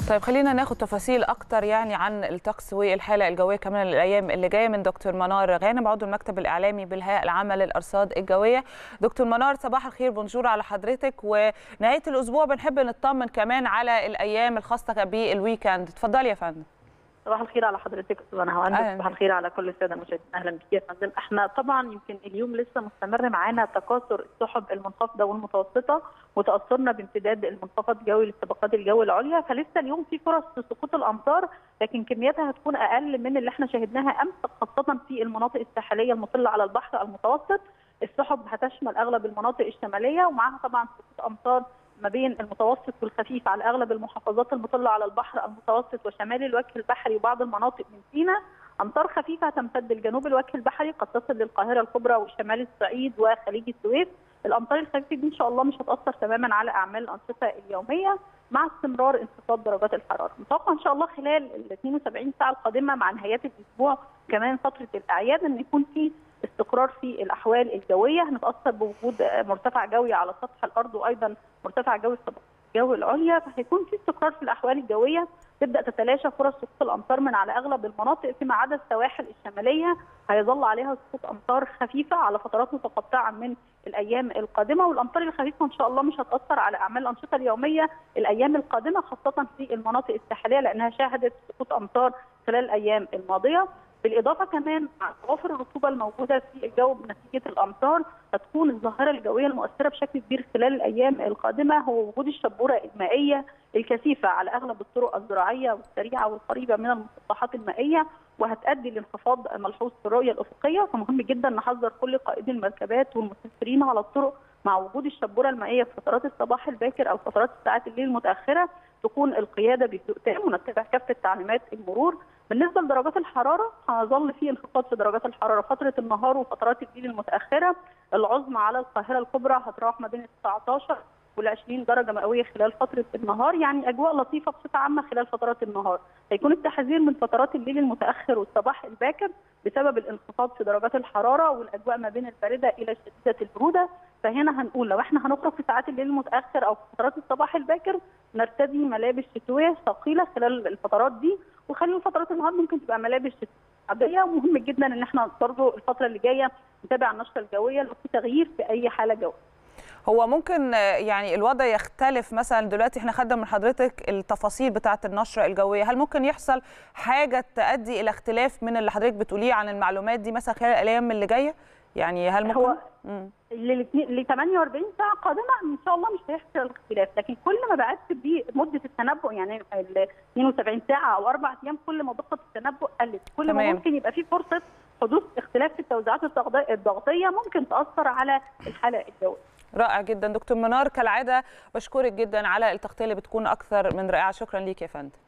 طيب خلينا ناخد تفاصيل اكتر يعني عن الطقس والحاله الجويه كمان الايام اللي جايه من دكتور منار غانم عضو المكتب الاعلامي بالهيئه العامه للارصاد الجويه. دكتور منار صباح الخير، بونجور على حضرتك. ونهايه الاسبوع بنحب نطمن كمان على الايام الخاصه بالويكند، اتفضلي يا فندم. صباح الخير على حضرتك استاذ نهاوند، صباح الخير على كل الساده المشاهدين، اهلا بك يا فندم. احنا طبعا يمكن اليوم لسه مستمر معانا تكاثر السحب المنخفضه والمتوسطه وتاثرنا بامتداد المنخفض الجوي لطبقات الجو العليا، فلسه اليوم في فرص سقوط الامطار لكن كمياتها هتكون اقل من اللي احنا شاهدناها امس، خاصه في المناطق الساحليه المطله على البحر المتوسط. السحب هتشمل اغلب المناطق الشماليه ومعها طبعا سقوط امطار ما بين المتوسط والخفيف على اغلب المحافظات المطله على البحر المتوسط وشمال الوجه البحري وبعض المناطق من سيناء. امطار خفيفه تمتد لجنوب الوجه البحري قد تصل للقاهره الكبرى وشمال الصعيد وخليج السويس. الامطار الخفيفه دي ان شاء الله مش هتاثر تماما على اعمال الانشطه اليوميه مع استمرار انخفاض درجات الحراره. متوقع ان شاء الله خلال ال 72 ساعه القادمه مع نهايات الاسبوع كمان فتره الاعياد ان يكون في استقرار في الاحوال الجويه، هنتاثر بوجود مرتفع جوي على سطح الارض وايضا مرتفع جوي في طبقات الجو العليا، فهيكون في استقرار في الاحوال الجويه، تبدا تتلاشى فرص سقوط الامطار من على اغلب المناطق فيما عدا السواحل الشماليه هيظل عليها سقوط امطار خفيفه على فترات متقطعه من الايام القادمه، والامطار الخفيفه ان شاء الله مش هتاثر على اعمال الانشطه اليوميه الايام القادمه خاصه في المناطق الساحليه لانها شهدت سقوط امطار خلال الايام الماضيه. بالاضافه كمان مع توافر الرطوبه الموجوده في الجو بنتيجه الامطار هتكون الظاهره الجويه المؤثره بشكل كبير خلال الايام القادمه هو وجود الشبوره المائيه الكثيفه على اغلب الطرق الزراعيه والسريعه والقريبه من المسطحات المائيه، وهتؤدي لانخفاض ملحوظ في الرؤيه الافقيه، فمهم جدا نحذر كل قائدي المركبات والمسافرين على الطرق مع وجود الشبوره المائيه في فترات الصباح الباكر او فترات ساعات الليل المتاخره تكون القياده بهدوء تام ونتبع كافه تعليمات المرور. بالنسبه لدرجات الحراره هيظل في انخفاض في درجات الحراره فتره النهار وفترات الليل المتاخره، العظمى على القاهره الكبرى هتراوح ما بين 19 وال 20 درجه مئويه خلال فتره النهار، يعني اجواء لطيفه بصفه عامه خلال فترات النهار. هيكون التحذير من فترات الليل المتاخر والصباح الباكر بسبب الانخفاض في درجات الحراره والاجواء ما بين البارده الى شديده البروده، فهنا هنقول لو احنا هنخرج في ساعات الليل المتاخر او في فترات الصباح الباكر نرتدي ملابس شتويه ثقيله خلال الفترات دي، وخلال فترات النهار ممكن تبقى ملابس عاديه. ومهم جدا ان احنا برضه الفتره اللي جايه نتابع النشره الجويه لو في تغيير في اي حاله جويه. هو ممكن يعني الوضع يختلف، مثلا دلوقتي احنا خدنا من حضرتك التفاصيل بتاعه النشره الجويه، هل ممكن يحصل حاجه تؤدي الى اختلاف من اللي حضرتك بتقوليه عن المعلومات دي مثلا خلال الايام اللي جايه؟ يعني هل ممكن ل 48 ساعه قادمه ان شاء الله مش هيحصل اختلاف، لكن كل ما بعدت بمده التنبؤ يعني ال 72 ساعه او 4 ايام كل ما دقه التنبؤ قلت، كل ما ممكن يبقى في فرصه حدوث اختلاف في التوزيعات الضغطيه ممكن تاثر على الحاله الجويه. رائع جدا دكتور منار، كالعاده بشكرك جدا على التغطيه اللي بتكون اكثر من رائعه، شكرا ليك يا فندم.